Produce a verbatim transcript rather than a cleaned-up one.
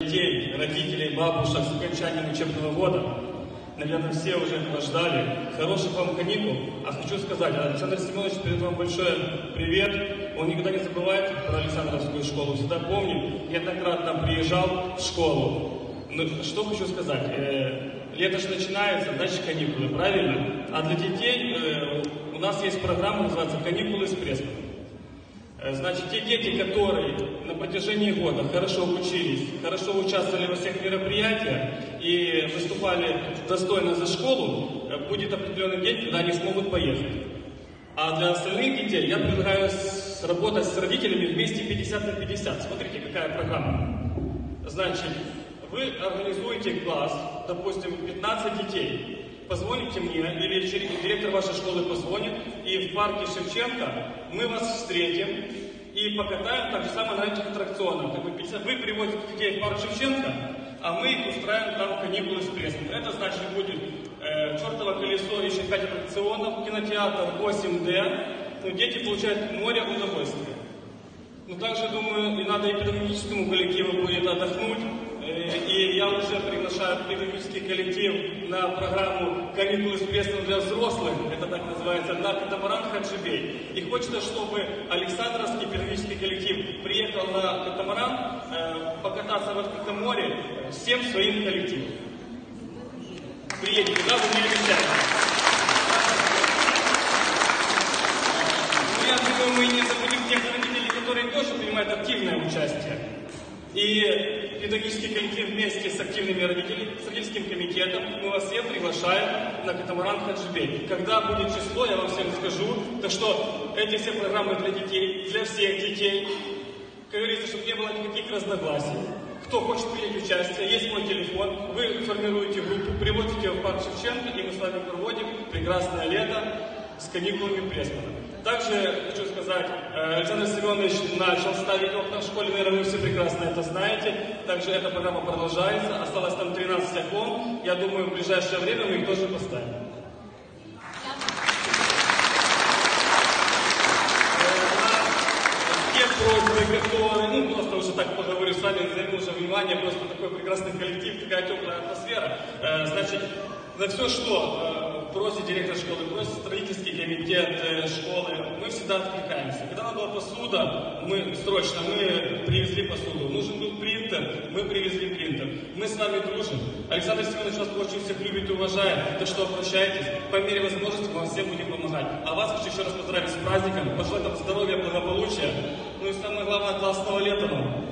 Детей, родителей, бабушек с окончанием учебного года. Наверное, все уже этого ждали. Хороших вам каникул. А хочу сказать, Александр Семенович передает вам большой привет. Он никогда не забывает про Александровскую школу. Всегда помнит, неоднократно приезжал в школу. Но что хочу сказать. Э, лето же начинается, значит каникулы, правильно? А для детей э, у нас есть программа, называется «Каникулы с Преспом». Значит, те дети, которые на протяжении года хорошо учились, хорошо участвовали во всех мероприятиях и выступали достойно за школу, будет определенный день, когда они смогут поехать. А для остальных детей я предлагаю работать с родителями вместе пятьдесят на пятьдесят. Смотрите, какая программа. Значит, вы организуете класс, допустим, пятнадцать детей. Позвоните мне, или директор вашей школы позвонит, и в парке Шевченко мы вас встретим и покатаем так же самое на этих аттракционах. Вы приводите детей в парк Шевченко, а мы их устраиваем там каникулы с Преспом. Это значит будет э, чертово колесо, еще пять аттракционов, кинотеатр восемь дэ, но дети получают море удовольствия. Но также, думаю, и надо и педагогическому коллективу будет отдохнуть. И я уже приглашаю педагогический коллектив на программу «Каникулы с Преспом для взрослых», это так называется, на катамаран Хаджибей. И хочется, чтобы Александровский педагогический коллектив приехал на катамаран э, покататься в открытом море всем своим коллективом. Приедете, да, вы мне обещаете? Ну, я думаю, мы не забудем тех родителей, которые тоже принимают активное участие. И педагогический коллектив вместе с активными родителями, с родительским комитетом, мы вас всех приглашаем на катамаран Хаджибей. Когда будет число, я вам всем скажу. Так что эти все программы для детей, для всех детей. Как говорится, чтобы не было никаких разногласий. Кто хочет принять участие, есть мой телефон, вы формируете группу, приводите в парк Шевченко, и мы с вами проводим прекрасное лето с каникулами Преспа. Также хочу сказать, Александр Семенович начал ставить окна в школе, наверное, вы все прекрасно это знаете. Также эта программа продолжается, осталось там тринадцать окон. Я думаю, в ближайшее время мы их тоже поставим. Те просьбы, которые, ну просто уже так поговорю с вами, займу уже внимание, просто такой прекрасный коллектив, такая теплая атмосфера. Значит, за все, что просит директор школы, просит родительский комитет школы, мы всегда откликаемся. Когда надо была посуда, мы срочно, мы привезли посуду. Нужен был принтер, мы привезли принтер. Мы с вами дружим. Александр Семенович вас очень всех любит и уважает. Так что обращайтесь, по мере возможности мы вам всем будем помогать. А вас хочу еще раз поздравить с праздником, пожелать вам здоровья, благополучия. Ну и самое главное, классного лета вам.